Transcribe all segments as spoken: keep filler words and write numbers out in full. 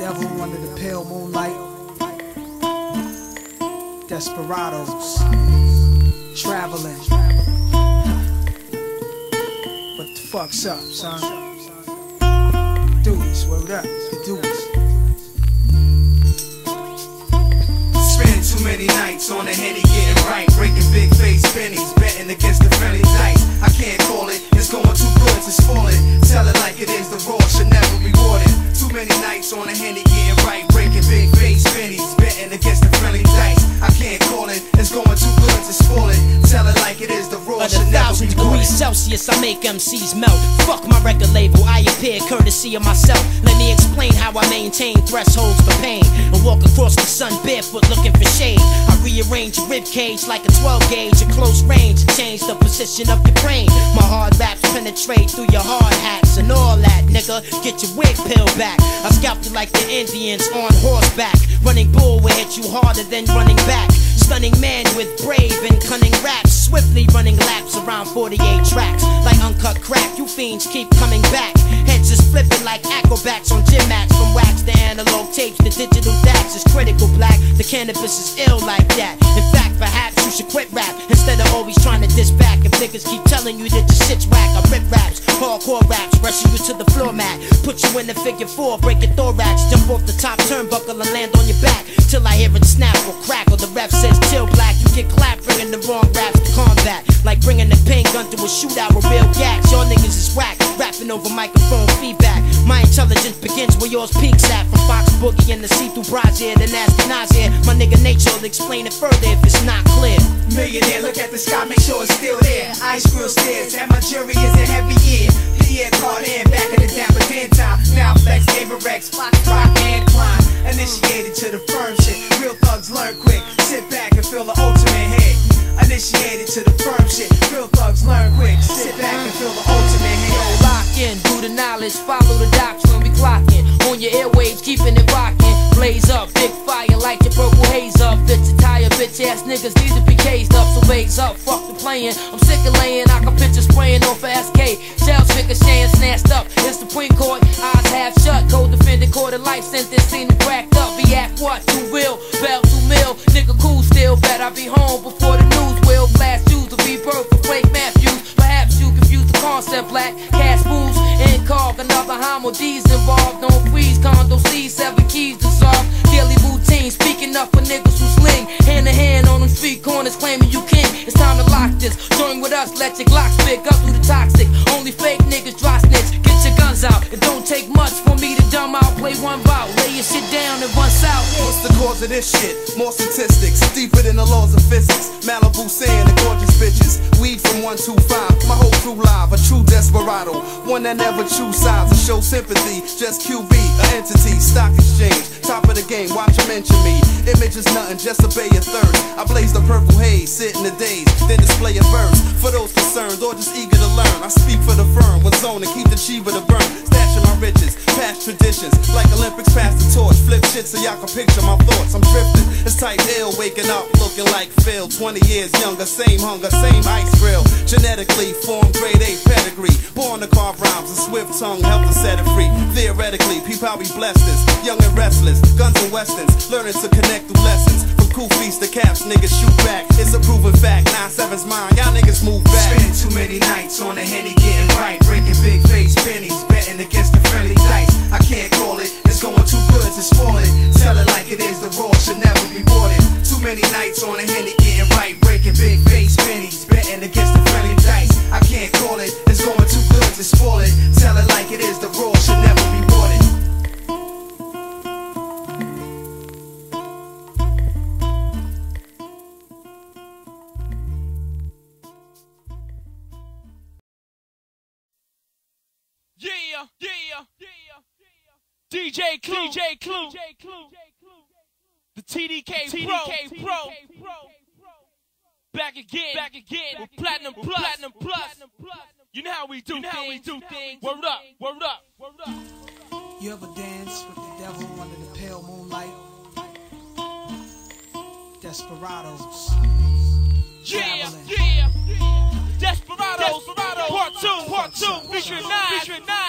devil under the pale moonlight. Desperados, travellin. What the fuck's up, son? Do this, word up, do this. Spending too many nights on the Henny getting right, breaking big face Bennies, betting against the friendly dice. I can't call it, it's going too good to spoil it. Tell it like it is, the raw should never be rewarded. Too many nights on the Henny getting right, breaking big face Bennies, betting against the friendly dice. I can't call it, it's going too good to spoil it. Tell it like it is, the raw should never be rewarded. At a thousand degrees Celsius, I make M Cs melt. Fuck my record label, I appear courtesy of myself. Let me explain how I maintain thresholds for pain and walk across the sun barefoot looking for shade. I rearrange your rib cage like a twelve gauge at close range, change the position of your brain. My hard raps penetrate through your hard hats and all that, nigga. Get your wig peeled back. I scalp you like the Indians on horseback. Running bull will hit you harder than running back. Stunning man with brave and cunning raps, swiftly running laps around forty-eight tracks. Like uncut crack, you fiends keep coming back. Heads is flipping like acrobats on gym mats. From wax to analog tapes, the digital dax is critical black. The cannabis is ill like that. In fact, perhaps you should quit rap instead of always trying to diss back. If niggas keep telling you that your shit's whack, I rip raps, hardcore raps, rushing you to the floor mat. Put you in the figure four, break your thorax, jump off the top turnbuckle and land on your back till I hear it snap or crack or the ref says chill black. You get clapped bringing the wrong raps to combat, like bringing the pain gun to a shootout with real gags. Y'all niggas is whack, rapping over microphone feedback. My intelligence begins where yours peaks at. From Fox Boogie and the see-through brazier, the nasty nausea. My nigga nature will explain it further if it's not clear. Millionaire, look at the sky, make sure it's still there. Ice grill stairs, and my jury is a heavy year. Pierre Cardin, back in the dapper den time. Now flex, Averex, Fox, rock and climb. Initiated to the firm shit, real thugs learn quick. Sit back and feel the ultimate hit. Initiated to the firm shit, real thugs learn quick. Sit back and feel the ultimate hit. Yo, lock in, do the knowledge, follow the doctrine, we clocking. On your airwaves, keeping it rocking. Blaze up, big fire, like your purple haze up. Bitch, your tired bitch ass niggas need to be caged up. So raise up, fuck the playing. I'm sick of laying, I can picture spraying off of S K. Shells ricocheting, snatched up. It's Supreme Court, eyes half shut. Co-defendant, court of life sentence, seen it cracked up. React what? Too real, bell too mill. Nigga cool still, bet I be home before the news will. Blast Jews to rebirth for Frank Matthews. Perhaps you confuse the concept, black cash moves and carve. Another homo D's involved. Don't freeze, condo C's, seven keys dissolve. Daily routine, speaking up for niggas who sling. Hand to hand on them street corners, claiming you king. It's time to lock this. Join with us, let your Glocks pick up through the toxic. Only fake niggas dry snitch. Get your guns out. It don't take much for me to dumb out. Play one bout, lay your shit down and run south. What's the cause of this shit? More statistics, deeper than the laws of physics. Malibu sand and gorgeous bitches. Weed from one two five, my whole crew live. A true desperado, one that never choose sides or show sympathy. Just Q B, an entity, stock exchange. Top of the game, watch them mention me. Image is nothing, just obey your thirst. I blaze the purple haze, sit in the days, then display a verse. For those concerned or just eager to learn, I speak for the firm, with zone and keep the chiva to burn. Stashing my riches, past traditions, like Olympics pass the torch. Flip shit so y'all can picture my thoughts. I'm drifting, it's type ill, waking up looking like Phil. Twenty years younger, same hunger, same ice grill. Genetically formed grade A pedigree, born to carve rhymes, a swift tongue help to set it free. Theoretically, peep how we blessed us, young and restless, guns and westerns, learning to connect through lessons. From koofies to caps, niggas shoot back. It's a proven fact, nine seven's mine, y'all niggas move back. Spending too many nights on the Henny getting right, breaking big face Bennies, betting against the friendly dice. I can't call it, it's going too good to spoil it. Tell it like it is, the raw should never be rewarded. Too many nights on the Henny getting right, breaking big face Bennies, betting against the friendly dice. I can't call it, it's going too good to spoil it. Tell it like it is, the raw should never be rewarded. Yeah, yeah, yeah. D J Chrous, D J Chrous, the T D K Pro, back again, back again with platinum plus, platinum plus. You know how we do, you know how we do things. Word up, word up, word up. You ever dance with the devil under the pale moonlight? Desperados, Yeah, travellin. yeah, Desperados, Desperados, part two, part two, featuring Nas, featuring Nas.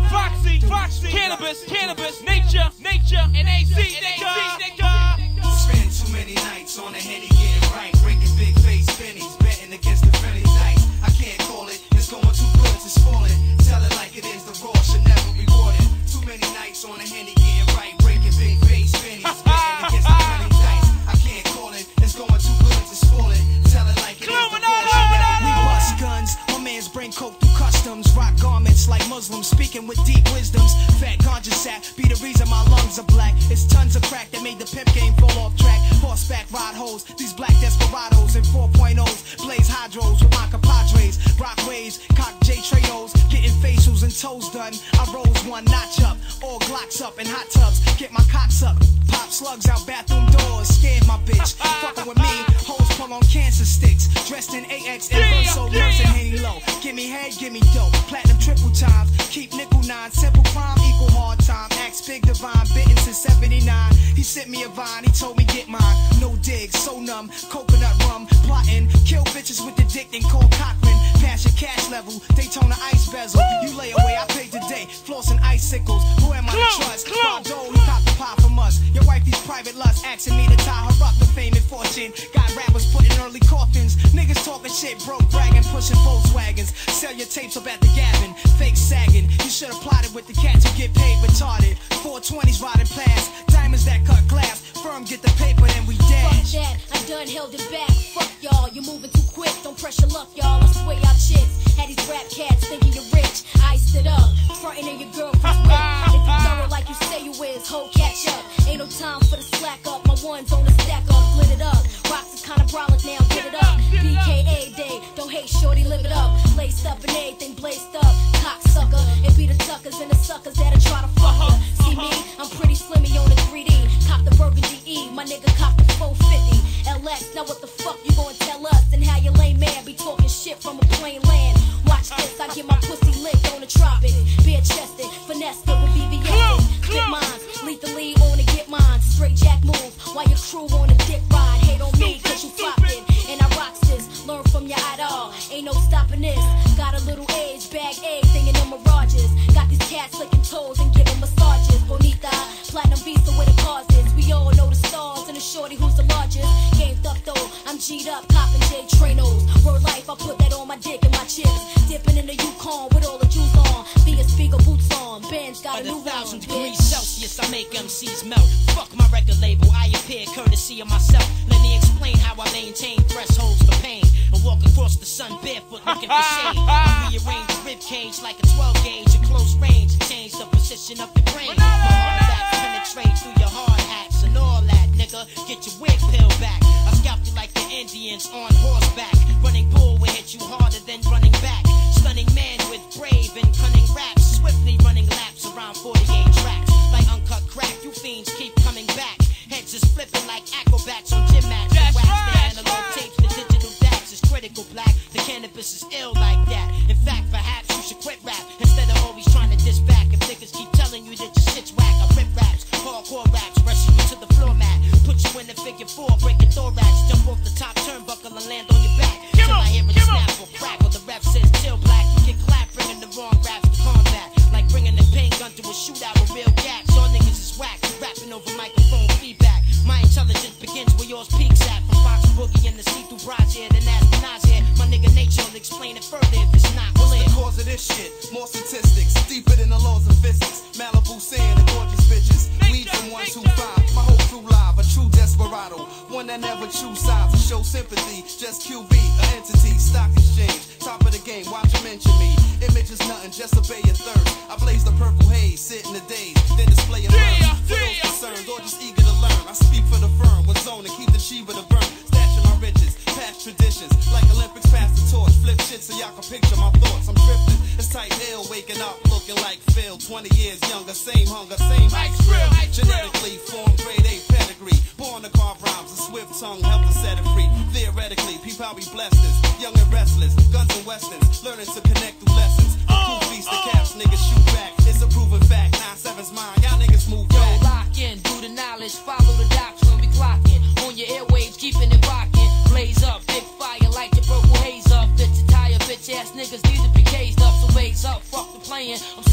Foxy, Foxy, Canibus, Canibus, Nature, Nature, and A C, nigga. Spend too many nights on the Henny getting right, breaking big face Bennies, betting against the friendly dice. I can't call it, it's going too good to spoil it. Tell it like it is, the raw should never be rewarded. Too many nights on the Henny getting right, breaking big face Bennies, betting against the friendly dice. I can't call it, it's going too good to spoil it. Tell it like it is, the raw should never be rewarded. We bust guns, my man's bring coke through customs, rock garments like Muslims, speaking with deep wisdoms. Fat ganja sap be the reason my lungs are black. It's tons of crack that made the pimp game fall off track. Horseback ride hoes, these black desperados and four point ohs, blaze hydros with my compadres. Rock waves, cock J Trayos, getting facials and toes done. I rose one notch up, all Glocks up in hot tubs, get my cocks up, pop slugs out bathroom doors, scared my bitch. Fucking with me, hoes pull on cancer sticks, dressed in A X and Verso, nursing Henny low. Give me head, give me dope, platinum triple times, keep nickel nine, simple crime equal hard time. Axe big divine, bitten since seventy-nine. He sent me a vine, he told me get mine. No digs, so numb, coconut rum, plotting, kill bitches with the dick then call Cochran. Pass your cash level, Daytona ice bezel. You lay away, I paid today, flossing icicles. Who am I to trust? Bardo, he copped the pie from us. Your wifey's private lust, asking me to tie her up to fame and fortune. Got rappers putting early coffins, niggas talking shit, broke bragging, pushing Volkswagens. Sell your tapes up at the Gavin, fake sagging. You should have plotted with the cats who get paid retarded. four twenties riding past, diamonds that cut glass. Firm get the paper, then we dash. Fuck that, I done held it back. Fuck y'all, you're moving too quick. Don't press your luck, y'all. I swear y'all chicks had these rap cats thinking you're rich. Iced it up, frontin' in your girlfriend's whip. If you thorough like you say you is, ho, catch up. Ain't no time for the slack up. My one's on the stack up, split it up. Rocks is kinda brolic now, get it up. B K A day, don't hate shorty, live it up. Laced up and everything blazed up. Cocksucker, it be the tuckers and the suckers that'll try to fuck her. See me, I'm pretty slimmy on the three D. Cop the burgundy E, my nigga cop the four fifty. L X, now what the fuck you gonna tell us? And how your lame man be talking shit from a plain land. Watch this, I get my pussy licked on the tropics. Bare chested, finesse it with B B S. Get mines, lethally on the get mines. Straight jack move, while your crew on a dick ride. Hate on me, cause you flopping. And I rocks this, learn from your idol. Ain't no stopping this. Got a little age, bag everything in them mirages. Got these cats licking toes and giving massages. Bonita, platinum visa where the cars is. We all know the stars and the shorty who's the largest. Gamed up though, I'm G'd up, copping J Trainos. Word life, I put that on my dick and my chips. Dipping in the Yukon with all the juice on. Via speaker boots on. Ben's got a new thousand one, degrees Celsius, I make M Cs melt. Fuck my record label, I appear courtesy of myself. Let me explain how I maintain thresholds for pain and walk across the sun barefoot looking for shade. I rearrange the rib cage like a twelve gauge at close range to change the position of your brain. My hard backs penetrate through your hard hats and all that, nigga. Get your wig peeled back. I scalp you like the Indians on horseback. Running bull will hit you harder than running back. Stunning man with brave and cunning raps, swiftly running laps around forty-eight tracks. Like uncut crack, you fiends keep coming back. Heads is flipping like acrobats on gym mats. The wax, the analog tapes, the digital dax is critical black. The cannabis is ill like that. In fact, perhaps you should quit rap instead of always trying to diss back. If niggas keep telling you that your shit's whack, I rip raps, hardcore raps, rushing you to the floor mat. Put you in the figure four, break your thorax, jump off the top turnbuckle and land on your back. Till I hear it snap or crack, or the rap says chill black. You get clapped, bringing the wrong raps to combat. Like bringing the pain gun to a shootout with real gaps. All niggas is whack, rapping over microphone feedback. My intelligence begins where yours peaks at. From Fox Boogie and the see-through bras here, then ask Nas here. My nigga nature will explain it further if it's not clear. What's the cause of this shit? More statistics, deeper than the laws of physics. Malibu sand and gorgeous bitches. Weed from one two five, my whole crew live. A true desperado, one that never choose sides or show sympathy. Just Q B, an entity, stock exchange. Top of the game, watch you mention me. Image is nothing, just obey your thirst. I blaze the purple haze, sit in the days, then display a verse. For those concerned or just eager to learn, I speak for the firm, with zone and keep the Shiva to burn. Stashing my riches, past traditions, like Olympics pass the torch. Flip shit so y'all can picture my thoughts. I'm drifting, it's tight ill, waking up looking like Phil. twenty years younger, same hunger, same ice grill. Genetically formed grade A pedigree, born to carve rhymes, a swift tongue help to set it free. Theoretically, people how we blessed us, young and restless, guns and westerns, learning to connect through lessons. Cool feast the caps, niggas shoot back. It's a proven fact, nine seven's mine, y'all niggas move Yo, back. lock in, do the knowledge, follow the docs when we clockin'. On your airwaves, keeping it rockin'. Blaze up, big fire, light your purple haze up. Bitch, your tire, bitch ass niggas need to be caged up. So raise up, fuck the playin'. I'm